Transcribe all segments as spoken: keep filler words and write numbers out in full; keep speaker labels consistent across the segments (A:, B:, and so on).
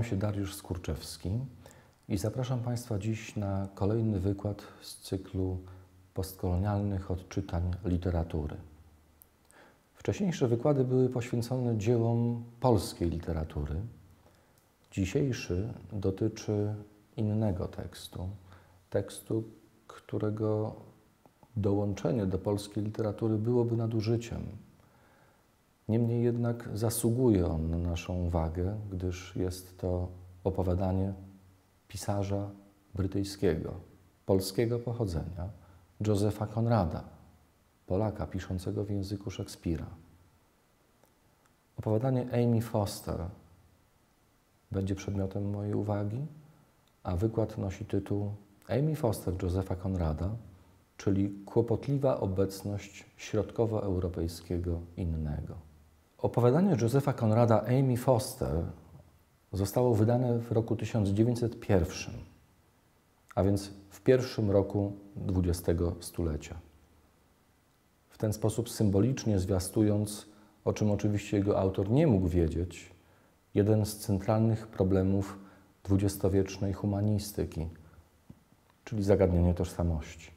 A: się Dariusz Skurczewski i zapraszam Państwa dziś na kolejny wykład z cyklu postkolonialnych odczytań literatury. Wcześniejsze wykłady były poświęcone dziełom polskiej literatury. Dzisiejszy dotyczy innego tekstu, tekstu, którego dołączenie do polskiej literatury byłoby nadużyciem. Niemniej jednak zasługuje on na naszą uwagę, gdyż jest to opowiadanie pisarza brytyjskiego, polskiego pochodzenia, Josepha Conrada, Polaka piszącego w języku Szekspira. Opowiadanie Amy Foster będzie przedmiotem mojej uwagi, a wykład nosi tytuł Amy Foster Josepha Conrada, czyli kłopotliwa obecność środkowoeuropejskiego innego. Opowiadanie Josepha Conrada Amy Foster zostało wydane w roku tysiąc dziewięćset pierwszym, a więc w pierwszym roku dwudziestego stulecia. W ten sposób symbolicznie zwiastując, o czym oczywiście jego autor nie mógł wiedzieć, jeden z centralnych problemów dwudziestowiecznej humanistyki, czyli zagadnienie tożsamości.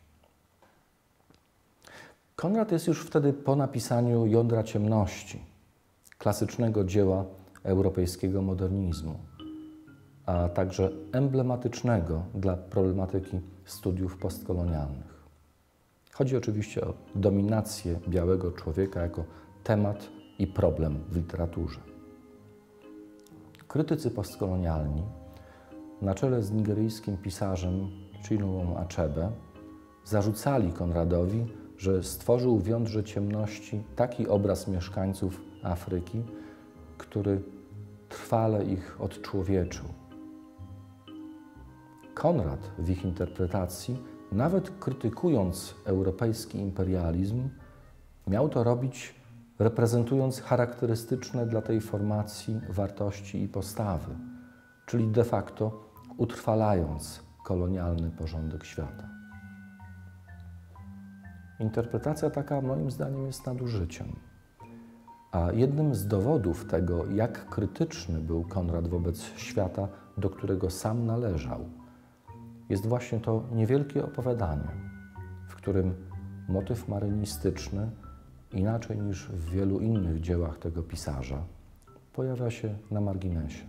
A: Conrad jest już wtedy po napisaniu Jądra ciemności, klasycznego dzieła europejskiego modernizmu, a także emblematycznego dla problematyki studiów postkolonialnych. Chodzi oczywiście o dominację białego człowieka jako temat i problem w literaturze. Krytycy postkolonialni, na czele z nigeryjskim pisarzem Chinua Achebe, zarzucali Conradowi, że stworzył w Jądrze ciemności taki obraz mieszkańców Afryki, który trwale ich odczłowieczył. Conrad w ich interpretacji, nawet krytykując europejski imperializm, miał to robić reprezentując charakterystyczne dla tej formacji wartości i postawy, czyli de facto utrwalając kolonialny porządek świata. Interpretacja taka moim zdaniem jest nadużyciem. A jednym z dowodów tego, jak krytyczny był Conrad wobec świata, do którego sam należał, jest właśnie to niewielkie opowiadanie, w którym motyw marynistyczny, inaczej niż w wielu innych dziełach tego pisarza, pojawia się na marginesie.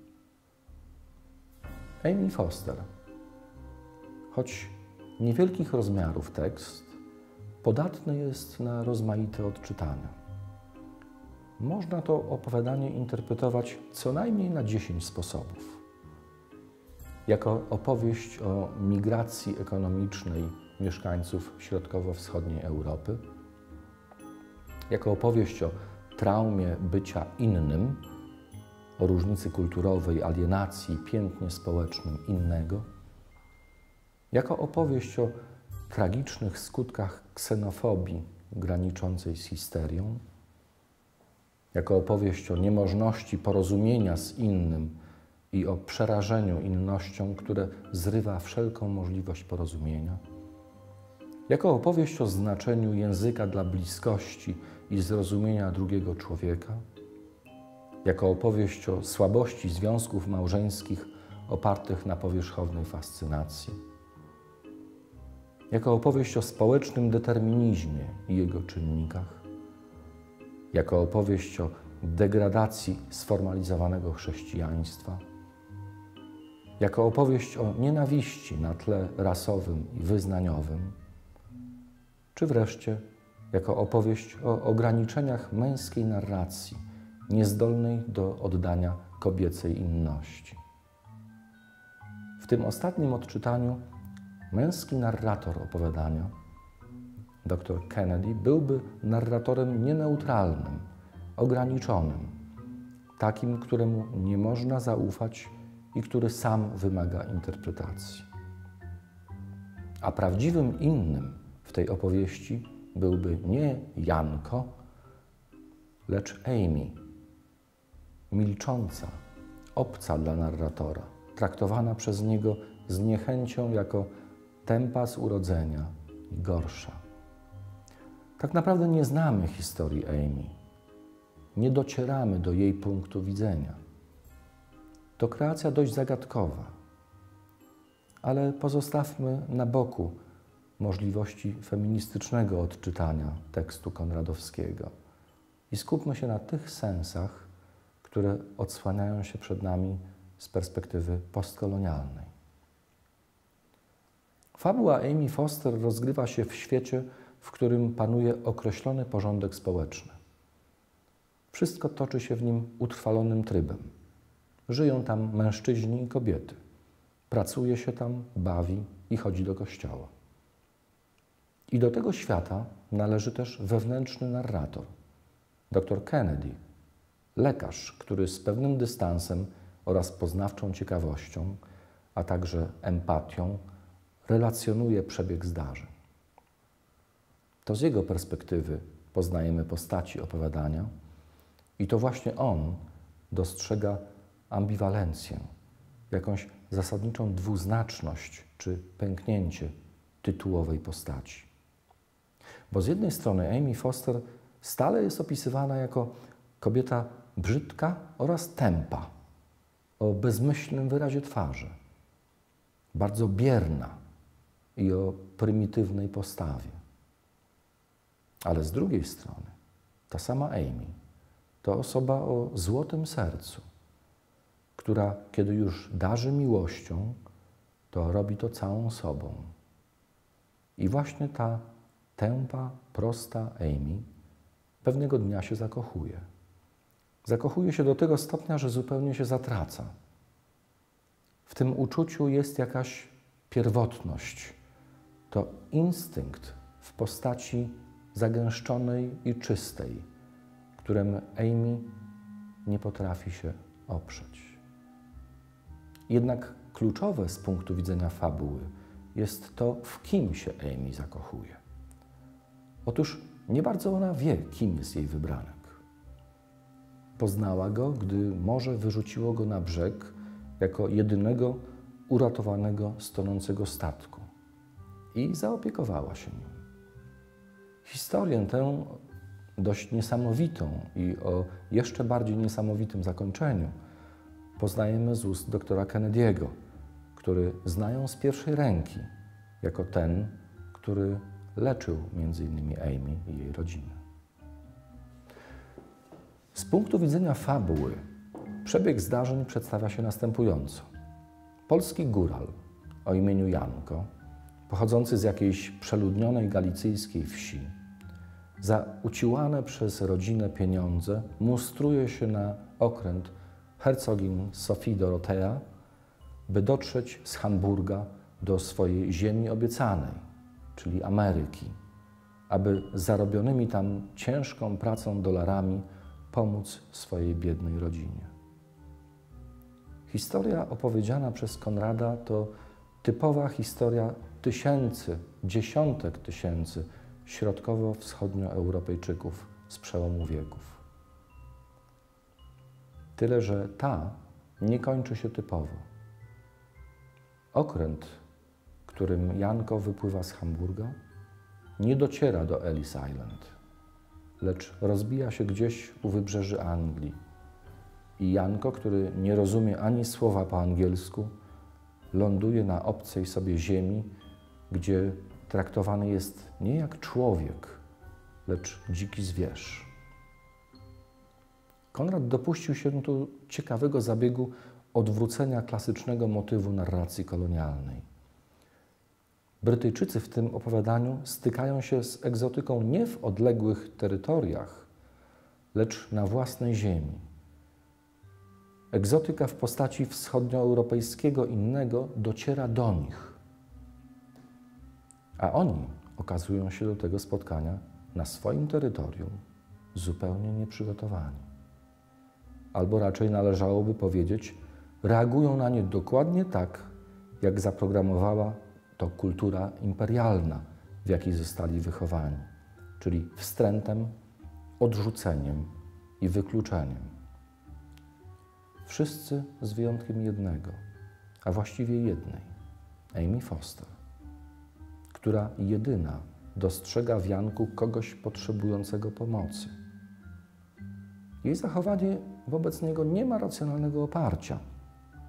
A: Amy Foster, choć niewielkich rozmiarów tekst, podatny jest na rozmaite odczytania. Można to opowiadanie interpretować co najmniej na dziesięć sposobów. Jako opowieść o migracji ekonomicznej mieszkańców środkowo-wschodniej Europy, jako opowieść o traumie bycia innym, o różnicy kulturowej, alienacji, piętnie społecznym innego, jako opowieść o tragicznych skutkach ksenofobii graniczącej z histerią, jako opowieść o niemożności porozumienia z innym i o przerażeniu innością, które zrywa wszelką możliwość porozumienia, jako opowieść o znaczeniu języka dla bliskości i zrozumienia drugiego człowieka, jako opowieść o słabości związków małżeńskich opartych na powierzchownej fascynacji, jako opowieść o społecznym determinizmie i jego czynnikach, jako opowieść o degradacji sformalizowanego chrześcijaństwa, jako opowieść o nienawiści na tle rasowym i wyznaniowym, czy wreszcie jako opowieść o ograniczeniach męskiej narracji, niezdolnej do oddania kobiecej inności. W tym ostatnim odczytaniu męski narrator opowiadania, doktor Kennedy, byłby narratorem nieneutralnym, ograniczonym, takim, któremu nie można zaufać i który sam wymaga interpretacji. A prawdziwym innym w tej opowieści byłby nie Janko, lecz Amy, milcząca, obca dla narratora, traktowana przez niego z niechęcią jako tępa z urodzenia i gorsza. Tak naprawdę nie znamy historii Amy. Nie docieramy do jej punktu widzenia. To kreacja dość zagadkowa, ale pozostawmy na boku możliwości feministycznego odczytania tekstu konradowskiego i skupmy się na tych sensach, które odsłaniają się przed nami z perspektywy postkolonialnej. Fabuła Amy Foster rozgrywa się w świecie, w którym panuje określony porządek społeczny. Wszystko toczy się w nim utrwalonym trybem. Żyją tam mężczyźni i kobiety. Pracuje się tam, bawi i chodzi do kościoła. I do tego świata należy też wewnętrzny narrator, doktor Kennedy, lekarz, który z pewnym dystansem oraz poznawczą ciekawością, a także empatią relacjonuje przebieg zdarzeń. To z jego perspektywy poznajemy postaci opowiadania i to właśnie on dostrzega ambiwalencję, jakąś zasadniczą dwuznaczność czy pęknięcie tytułowej postaci. Bo z jednej strony Amy Foster stale jest opisywana jako kobieta brzydka oraz tępa, o bezmyślnym wyrazie twarzy, bardzo bierna i o prymitywnej postawie. Ale z drugiej strony ta sama Amy to osoba o złotym sercu, która kiedy już darzy miłością, to robi to całą sobą. I właśnie ta tępa, prosta Amy pewnego dnia się zakochuje. Zakochuje się do tego stopnia, że zupełnie się zatraca. W tym uczuciu jest jakaś pierwotność. To instynkt w postaci zagęszczonej i czystej, którym Amy nie potrafi się oprzeć. Jednak kluczowe z punktu widzenia fabuły jest to, w kim się Amy zakochuje. Otóż nie bardzo ona wie, kim jest jej wybranek. Poznała go, gdy morze wyrzuciło go na brzeg jako jedynego uratowanego z tonącego statku i zaopiekowała się nim. Historię tę, dość niesamowitą i o jeszcze bardziej niesamowitym zakończeniu, poznajemy z ust doktora Kennedy'ego, który zna ją z pierwszej ręki, jako ten, który leczył między innymi Amy i jej rodzinę. Z punktu widzenia fabuły przebieg zdarzeń przedstawia się następująco. Polski góral o imieniu Janko, pochodzący z jakiejś przeludnionej galicyjskiej wsi, za uciłane przez rodzinę pieniądze mustruje się na okręt hercogin Sophii Dorotea, by dotrzeć z Hamburga do swojej ziemi obiecanej, czyli Ameryki, aby zarobionymi tam ciężką pracą dolarami pomóc swojej biednej rodzinie. Historia opowiedziana przez Konrada to typowa historia tysięcy, dziesiątek tysięcy środkowo-wschodnioeuropejczyków z przełomu wieków. Tyle, że ta nie kończy się typowo. Okręt, którym Janko wypływa z Hamburga, nie dociera do Ellis Island, lecz rozbija się gdzieś u wybrzeży Anglii. I Janko, który nie rozumie ani słowa po angielsku, ląduje na obcej sobie ziemi, gdzie traktowany jest nie jak człowiek, lecz dziki zwierz. Konrad dopuścił się tu ciekawego zabiegu odwrócenia klasycznego motywu narracji kolonialnej. Brytyjczycy w tym opowiadaniu stykają się z egzotyką nie w odległych terytoriach, lecz na własnej ziemi. Egzotyka w postaci wschodnioeuropejskiego innego dociera do nich, a oni okazują się do tego spotkania na swoim terytorium zupełnie nieprzygotowani. Albo raczej należałoby powiedzieć, reagują na nie dokładnie tak, jak zaprogramowała to kultura imperialna, w jakiej zostali wychowani, czyli wstrętem, odrzuceniem i wykluczeniem. Wszyscy z wyjątkiem jednego, a właściwie jednej, Amy Foster, która jedyna dostrzega w Janku kogoś potrzebującego pomocy. Jej zachowanie wobec niego nie ma racjonalnego oparcia.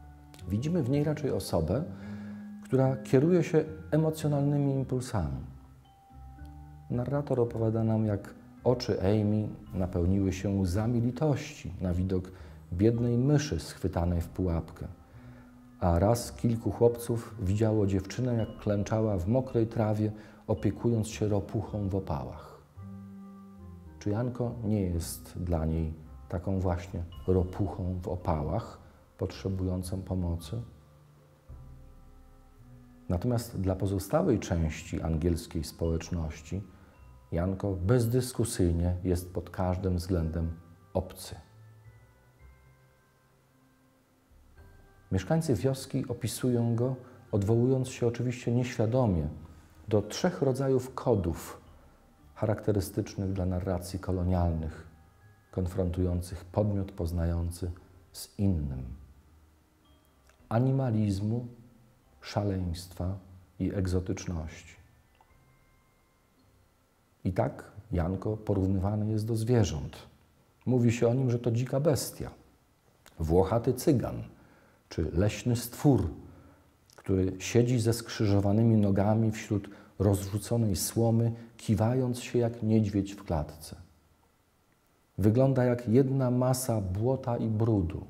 A: Widzimy w niej raczej osobę, która kieruje się emocjonalnymi impulsami. Narrator opowiada nam, jak oczy Amy napełniły się łzami litości na widok biednej myszy schwytanej w pułapkę, a raz kilku chłopców widziało dziewczynę, jak klęczała w mokrej trawie, opiekując się ropuchą w opałach. Czy Janko nie jest dla niej taką właśnie ropuchą w opałach, potrzebującą pomocy? Natomiast dla pozostałej części angielskiej społeczności Janko bezdyskusyjnie jest pod każdym względem obcy. Mieszkańcy wioski opisują go, odwołując się oczywiście nieświadomie do trzech rodzajów kodów charakterystycznych dla narracji kolonialnych, konfrontujących podmiot poznający z innym: animalizmu, szaleństwa i egzotyczności. I tak Janko porównywany jest do zwierząt. Mówi się o nim, że to dzika bestia, włochaty cygan czy leśny stwór, który siedzi ze skrzyżowanymi nogami wśród rozrzuconej słomy, kiwając się jak niedźwiedź w klatce. Wygląda jak jedna masa błota i brudu.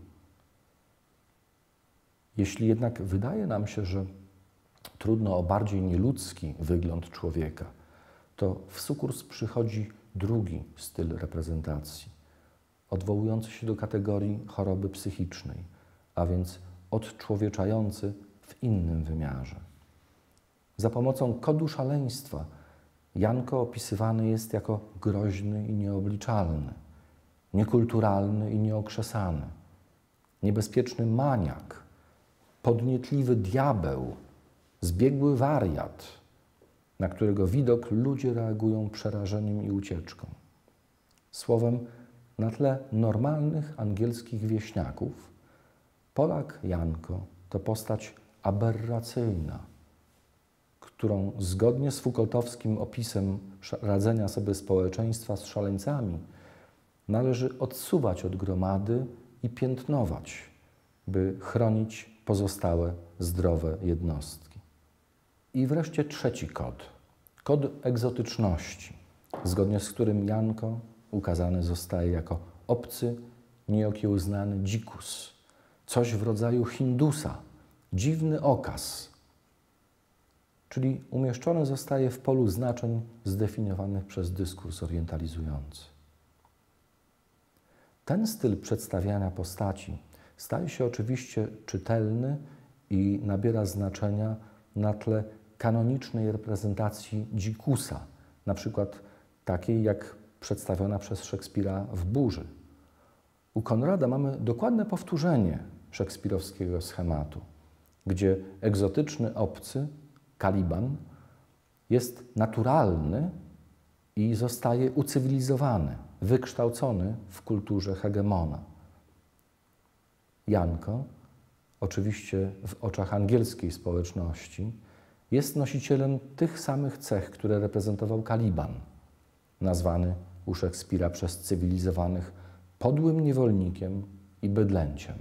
A: Jeśli jednak wydaje nam się, że trudno o bardziej nieludzki wygląd człowieka, to w sukurs przychodzi drugi styl reprezentacji, odwołujący się do kategorii choroby psychicznej, a więc odczłowieczający w innym wymiarze. Za pomocą kodu szaleństwa Janko opisywany jest jako groźny i nieobliczalny, niekulturalny i nieokrzesany, niebezpieczny maniak, podnietliwy diabeł, zbiegły wariat, na którego widok ludzie reagują przerażeniem i ucieczką. Słowem, na tle normalnych angielskich wieśniaków Polak Janko to postać aberracyjna, którą zgodnie z Foucaultowskim opisem radzenia sobie społeczeństwa z szaleńcami należy odsuwać od gromady i piętnować, by chronić pozostałe zdrowe jednostki. I wreszcie trzeci kod, kod egzotyczności, zgodnie z którym Janko ukazany zostaje jako obcy, nieokiełznany dzikus, coś w rodzaju Hindusa, dziwny okaz, czyli umieszczony zostaje w polu znaczeń zdefiniowanych przez dyskurs orientalizujący. Ten styl przedstawiania postaci staje się oczywiście czytelny i nabiera znaczenia na tle kanonicznej reprezentacji dzikusa, na przykład takiej jak przedstawiona przez Szekspira w Burzy. U Konrada mamy dokładne powtórzenie szekspirowskiego schematu, gdzie egzotyczny obcy, Kaliban, jest naturalny i zostaje ucywilizowany, wykształcony w kulturze hegemona. Janko, oczywiście w oczach angielskiej społeczności, jest nosicielem tych samych cech, które reprezentował Kaliban, nazwany u Szekspira przez cywilizowanych podłym niewolnikiem i bydlęciem.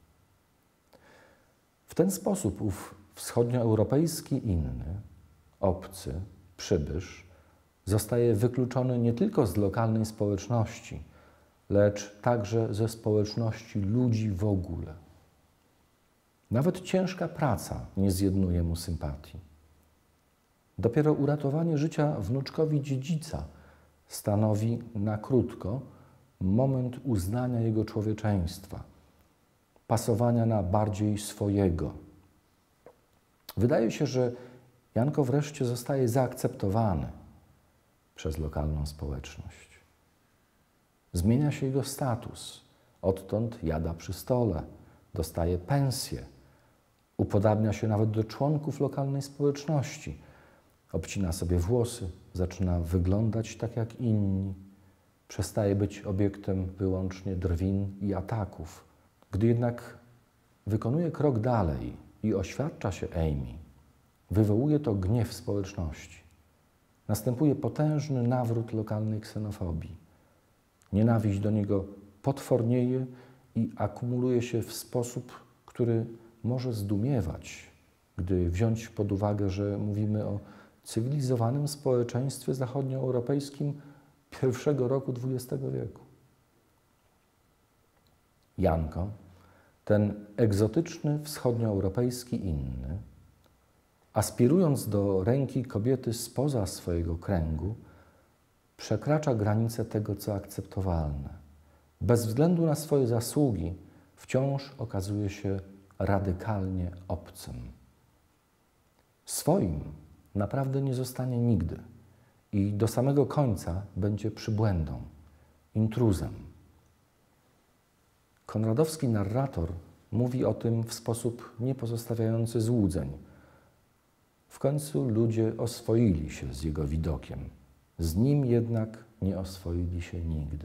A: W ten sposób ów wschodnioeuropejski inny, obcy, przybysz, zostaje wykluczony nie tylko z lokalnej społeczności, lecz także ze społeczności ludzi w ogóle. Nawet ciężka praca nie zjednuje mu sympatii. Dopiero uratowanie życia wnuczkowi dziedzica stanowi na krótko moment uznania jego człowieczeństwa, pasowania na bardziej swojego. Wydaje się, że Janko wreszcie zostaje zaakceptowany przez lokalną społeczność. Zmienia się jego status. Odtąd jada przy stole, dostaje pensję, upodabnia się nawet do członków lokalnej społeczności, obcina sobie włosy, zaczyna wyglądać tak jak inni, przestaje być obiektem wyłącznie drwin i ataków. Gdy jednak wykonuje krok dalej i oświadcza się Amy, wywołuje to gniew społeczności. Następuje potężny nawrót lokalnej ksenofobii. Nienawiść do niego potwornieje i akumuluje się w sposób, który może zdumiewać, gdy wziąć pod uwagę, że mówimy o cywilizowanym społeczeństwie zachodnioeuropejskim pierwszego roku dwudziestego wieku. Janko, ten egzotyczny wschodnioeuropejski inny, aspirując do ręki kobiety spoza swojego kręgu, przekracza granice tego, co akceptowalne. Bez względu na swoje zasługi wciąż okazuje się radykalnie obcym. Swoim naprawdę nie zostanie nigdy i do samego końca będzie przybłędą, intruzem. Konradowski narrator mówi o tym w sposób niepozostawiający złudzeń. W końcu ludzie oswoili się z jego widokiem, z nim jednak nie oswoili się nigdy.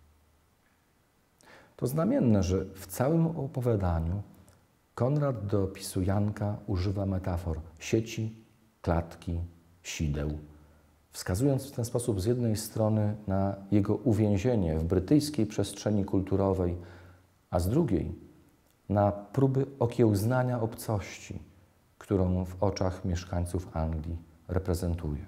A: To znamienne, że w całym opowiadaniu Konrad do opisu Janka używa metafor sieci, klatki, sideł, wskazując w ten sposób z jednej strony na jego uwięzienie w brytyjskiej przestrzeni kulturowej, a z drugiej na próby okiełznania obcości, którą w oczach mieszkańców Anglii reprezentuje.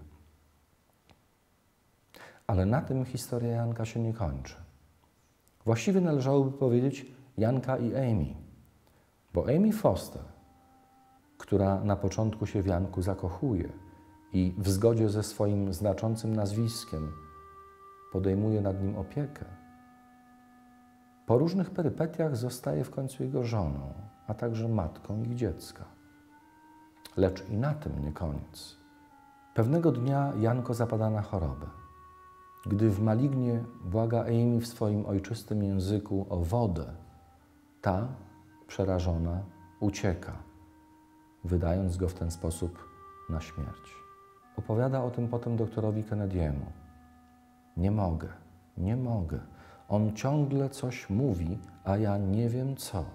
A: Ale na tym historia Janka się nie kończy. Właściwie należałoby powiedzieć Janka i Amy, bo Amy Foster, która na początku się w Janku zakochuje i w zgodzie ze swoim znaczącym nazwiskiem podejmuje nad nim opiekę, po różnych perypetiach zostaje w końcu jego żoną, a także matką ich dziecka. Lecz i na tym nie koniec. Pewnego dnia Janko zapada na chorobę. Gdy w Malignie błaga Amy w swoim ojczystym języku o wodę, ta, przerażona, ucieka, wydając go w ten sposób na śmierć. Opowiada o tym potem doktorowi Kennedy'emu. Nie mogę, nie mogę. On ciągle coś mówi, a ja nie wiem co.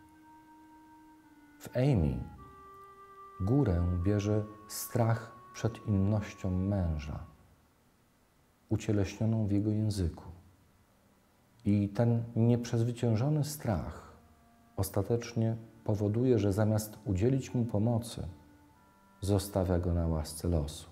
A: W Amy górę bierze strach przed innością męża, ucieleśnioną w jego języku. I ten nieprzezwyciężony strach ostatecznie powoduje, że zamiast udzielić mu pomocy, zostawia go na łasce losu.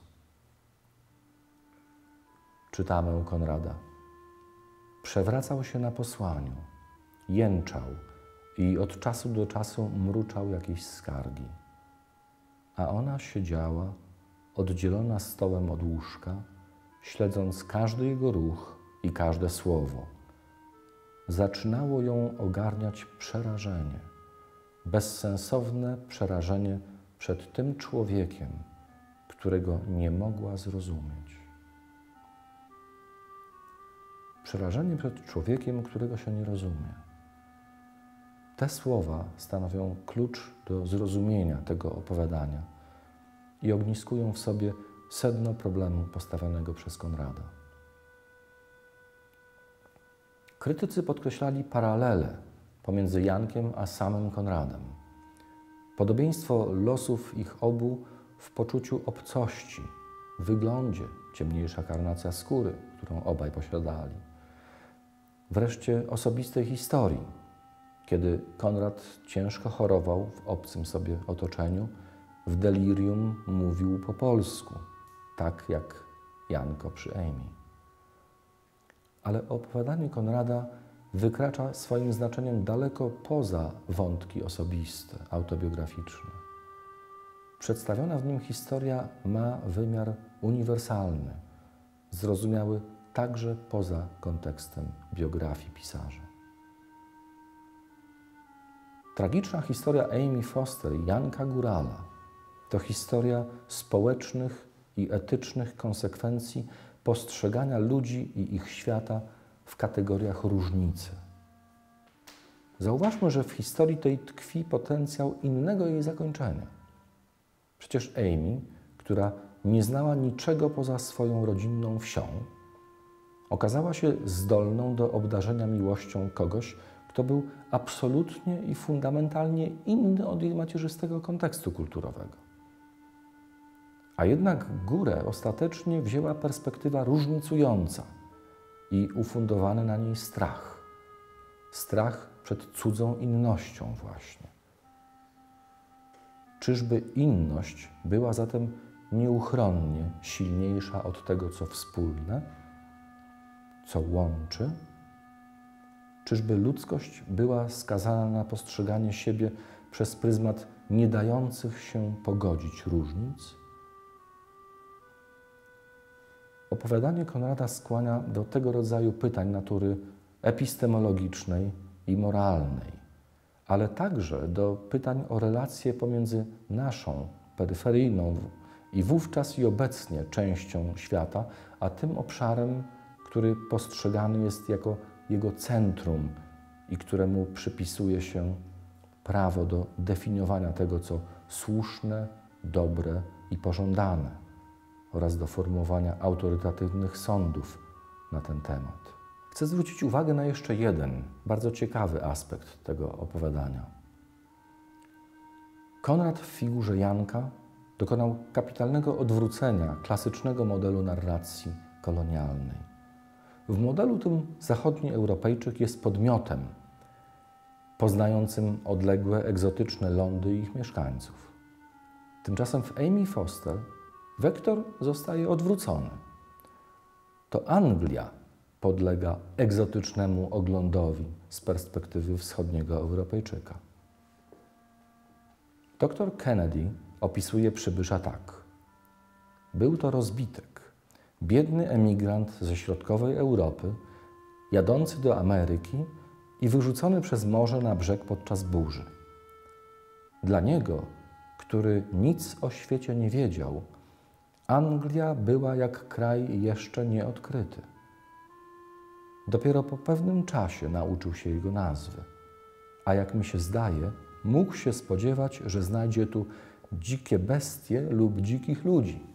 A: Czytamy u Konrada. Przewracał się na posłaniu, jęczał i od czasu do czasu mruczał jakieś skargi. A ona siedziała, oddzielona stołem od łóżka, śledząc każdy jego ruch i każde słowo. Zaczynało ją ogarniać przerażenie, bezsensowne przerażenie przed tym człowiekiem, którego nie mogła zrozumieć. Przerażenie przed człowiekiem, którego się nie rozumie. Te słowa stanowią klucz do zrozumienia tego opowiadania i ogniskują w sobie sedno problemu postawionego przez Konrada. Krytycy podkreślali paralele pomiędzy Jankiem a samym Konradem. Podobieństwo losów ich obu w poczuciu obcości, wyglądzie, ciemniejsza karnacja skóry, którą obaj posiadali. Wreszcie osobistej historii, kiedy Konrad ciężko chorował w obcym sobie otoczeniu, w delirium mówił po polsku, tak jak Janko przy Amy. Ale opowiadanie Konrada wykracza swoim znaczeniem daleko poza wątki osobiste, autobiograficzne. Przedstawiona w nim historia ma wymiar uniwersalny, zrozumiały także poza kontekstem biografii pisarza. Tragiczna historia Amy Foster i Janka Górala to historia społecznych i etycznych konsekwencji postrzegania ludzi i ich świata w kategoriach różnicy. Zauważmy, że w historii tej tkwi potencjał innego jej zakończenia. Przecież Amy, która nie znała niczego poza swoją rodzinną wsią, okazała się zdolną do obdarzenia miłością kogoś, kto był absolutnie i fundamentalnie inny od jej macierzystego kontekstu kulturowego. A jednak górę ostatecznie wzięła perspektywa różnicująca i ufundowany na niej strach. Strach przed cudzą innością właśnie. Czyżby inność była zatem nieuchronnie silniejsza od tego, co wspólne, co łączy? Czyżby ludzkość była skazana na postrzeganie siebie przez pryzmat nie dających się pogodzić różnic? Opowiadanie Konrada skłania do tego rodzaju pytań natury epistemologicznej i moralnej, ale także do pytań o relacje pomiędzy naszą, peryferyjną i wówczas i obecnie częścią świata, a tym obszarem, który postrzegany jest jako jego centrum i któremu przypisuje się prawo do definiowania tego, co słuszne, dobre i pożądane oraz do formułowania autorytatywnych sądów na ten temat. Chcę zwrócić uwagę na jeszcze jeden bardzo ciekawy aspekt tego opowiadania. Konrad w figurze Janka dokonał kapitalnego odwrócenia klasycznego modelu narracji kolonialnej. W modelu tym zachodni Europejczyk jest podmiotem poznającym odległe, egzotyczne lądy i ich mieszkańców. Tymczasem w Amy Foster wektor zostaje odwrócony. To Anglia podlega egzotycznemu oglądowi z perspektywy wschodniego Europejczyka. Doktor Kennedy opisuje przybysza tak. Był to rozbitek, biedny emigrant ze środkowej Europy, jadący do Ameryki i wyrzucony przez morze na brzeg podczas burzy. Dla niego, który nic o świecie nie wiedział, Anglia była jak kraj jeszcze nieodkryty. Dopiero po pewnym czasie nauczył się jego nazwy, a jak mi się zdaje, mógł się spodziewać, że znajdzie tu dzikie bestie lub dzikich ludzi.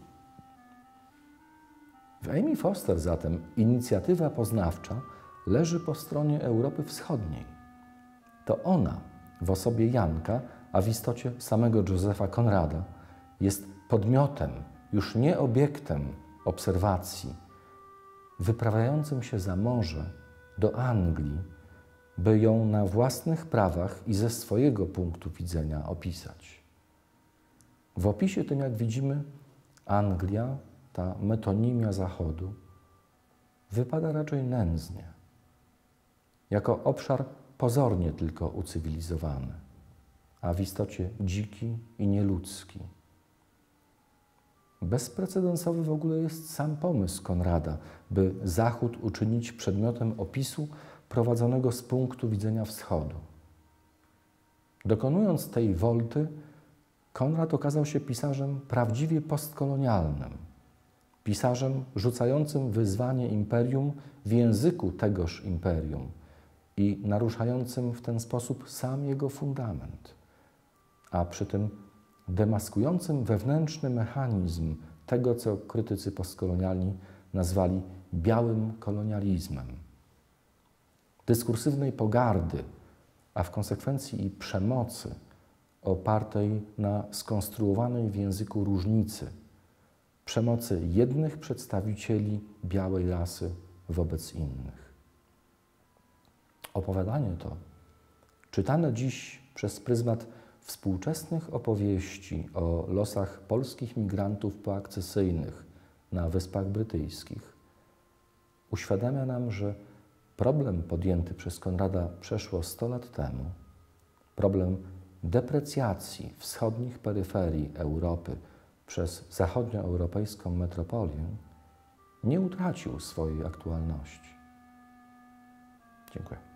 A: W Amy Foster zatem inicjatywa poznawcza leży po stronie Europy Wschodniej. To ona w osobie Janka, a w istocie samego Josepha Conrada, jest podmiotem, już nie obiektem obserwacji, wyprawiającym się za morze do Anglii, by ją na własnych prawach i ze swojego punktu widzenia opisać. W opisie tym, jak widzimy, Anglia, ta metonimia Zachodu, wypada raczej nędznie, jako obszar pozornie tylko ucywilizowany, a w istocie dziki i nieludzki. Bezprecedensowy w ogóle jest sam pomysł Konrada, by Zachód uczynić przedmiotem opisu prowadzonego z punktu widzenia Wschodu. Dokonując tej wolty, Konrad okazał się pisarzem prawdziwie postkolonialnym, pisarzem rzucającym wyzwanie imperium w języku tegoż imperium i naruszającym w ten sposób sam jego fundament, a przy tym demaskującym wewnętrzny mechanizm tego, co krytycy postkolonialni nazwali białym kolonializmem. Dyskursywnej pogardy, a w konsekwencji i przemocy opartej na skonstruowanej w języku różnicy, przemocy jednych przedstawicieli białej rasy wobec innych. Opowiadanie to, czytane dziś przez pryzmat współczesnych opowieści o losach polskich migrantów poakcesyjnych na Wyspach Brytyjskich, uświadamia nam, że problem podjęty przez Konrada przeszło sto lat temu, problem deprecjacji wschodnich peryferii Europy przez zachodnioeuropejską metropolię, nie utracił swojej aktualności. Dziękuję.